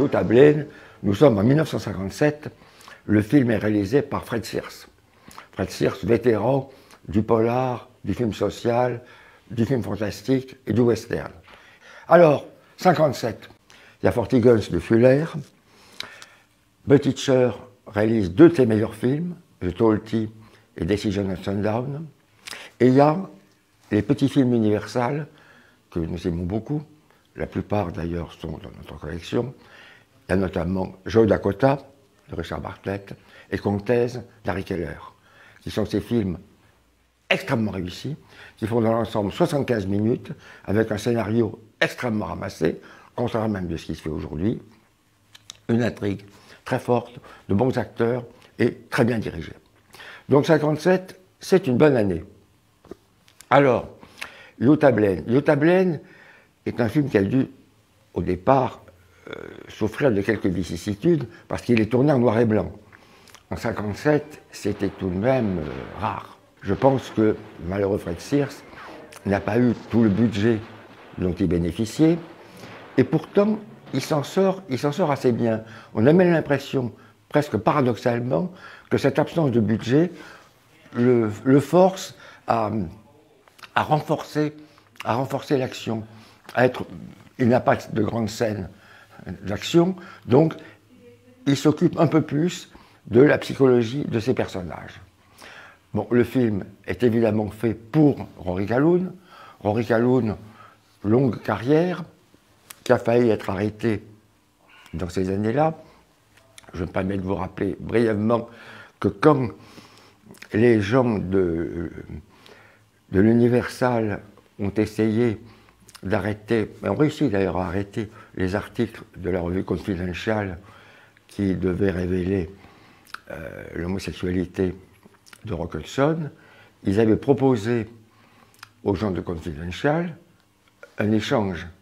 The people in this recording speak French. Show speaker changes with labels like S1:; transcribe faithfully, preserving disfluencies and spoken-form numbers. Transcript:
S1: Jutta Blaine, nous sommes en mille neuf cent cinquante-sept, le film est réalisé par Fred Sears. Fred Sears, vétéran du polar, du film social, du film fantastique et du western. Alors, cinquante-sept, il y a Forty Guns de Fuller, Buttigieg réalise deux de ses meilleurs films, The Talkie et Decision of Sundown, et il y a les petits films Universal, que nous aimons beaucoup, la plupart d'ailleurs sont dans notre collection. Il y a notamment Joe Dakota de Richard Bartlett et Comtesse d'Harry Keller, qui sont ces films extrêmement réussis, qui font dans l'ensemble soixante-quinze minutes, avec un scénario extrêmement ramassé, contrairement même de ce qui se fait aujourd'hui, une intrigue très forte, de bons acteurs et très bien dirigée. Donc cinquante-sept, c'est une bonne année. Alors, Jutta Blaine. Jutta Blaine est un film qui a dû, au départ, euh, souffrir de quelques vicissitudes, parce qu'il est tourné en noir et blanc. En cinquante-sept, c'était tout de même euh, rare. Je pense que le malheureux Fred Sears n'a pas eu tout le budget dont il bénéficiait, et pourtant, il s'en sort, il s'en sort assez bien. On a même l'impression, presque paradoxalement, que cette absence de budget le, le force à, à renforcer, à renforcer l'action. À être, il n'a pas de grande scène d'action, donc il s'occupe un peu plus de la psychologie de ses personnages. Bon, le film est évidemment fait pour Rory Calhoun. Rory Calhoun, longue carrière, qui a failli être arrêté dans ces années-là. Je me permets de vous rappeler brièvement que quand les gens de, de l'Universal ont essayé d'arrêter, ont réussi d'ailleurs à arrêter les articles de la revue Confidential qui devaient révéler euh, l'homosexualité de Rock Hudson, ils avaient proposé aux gens de Confidential un échange